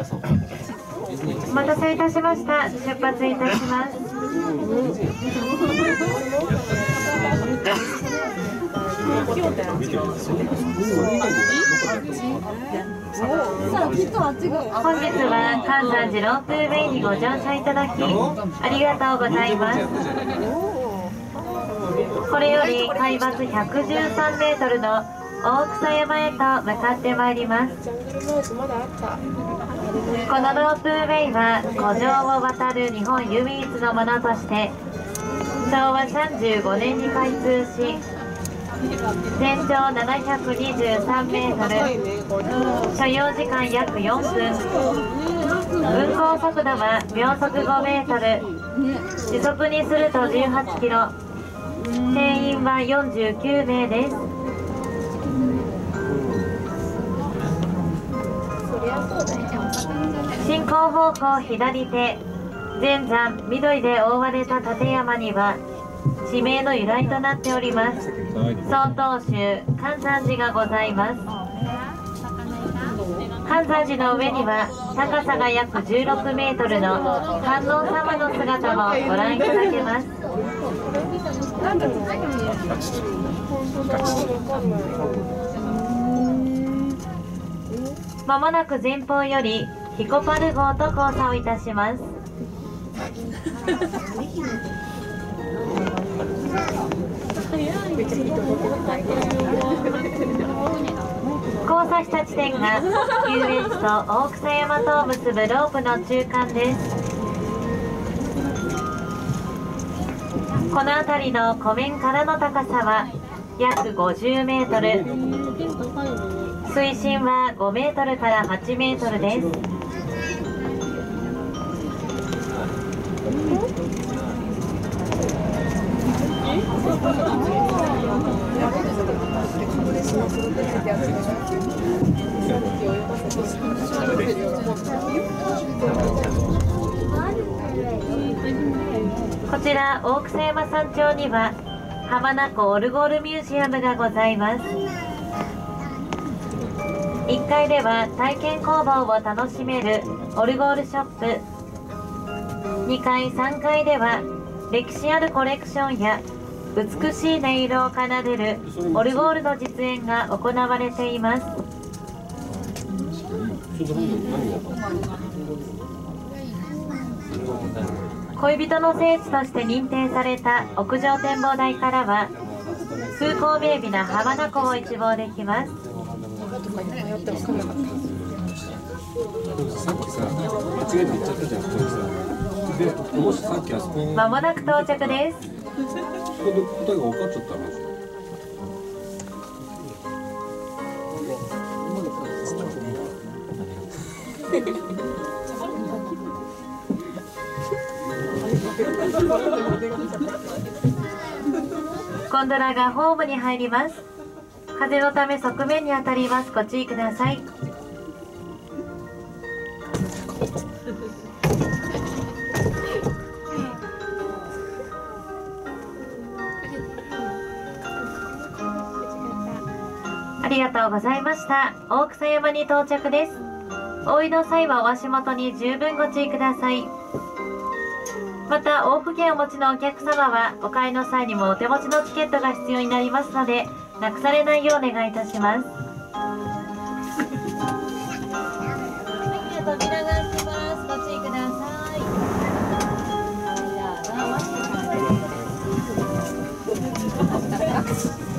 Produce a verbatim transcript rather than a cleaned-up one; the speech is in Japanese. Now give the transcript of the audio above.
お待たせいたしました。出発いたします。本日は関山寺ロープウェイにご乗車いただきありがとうございます。これより海抜ひゃくじゅうさんメートルの大草山へと向かってまいります。このロープウェイは湖上を渡る日本唯一のものとしてしょうわさんじゅうごねんに開通し、全長ななひゃくにじゅうさんメートル、所要時間約よんぷん、運行速度は秒速ごメートル、時速にするとじゅうはちキロ、定員はよんじゅうきゅうめいです。進行方向左手、全山緑で覆われた立山には地名の由来となっております曹洞宗関山寺がございます。関山寺の上には高さが約じゅうろくメートルの観音様の姿もご覧いただけます。まもなく前方より彦パル号と交差をいたします。交差した地点が遊園地と大草山とを結ぶロープの中間です。この辺りの湖面からの高さは約ごじゅうメートル、水深はごメートルからはちメートルです。こちら大草山山頂には浜名湖オルゴールミュージアムがございます。いっかいでは体験工房を楽しめるオルゴールショップ、にかいさんかいでは歴史あるコレクションや美しい音色を奏でるオルゴールの実演が行われています。恋人の聖地として認定された屋上展望台からは風光明媚な浜名湖を一望できます。まもなく到着です。 答えが分かっちゃった話。 ゴンドラがホームに入ります。風のため側面に当たります。ご注意ください。ありがとうございました。大草山に到着です。お降りの際はお足元に十分ご注意ください。また往復券をお持ちのお客様はお帰りの際にもお手持ちのチケットが必要になりますのでなくされないようお願いいたします。扉が開きます。ご注意ください。じゃあ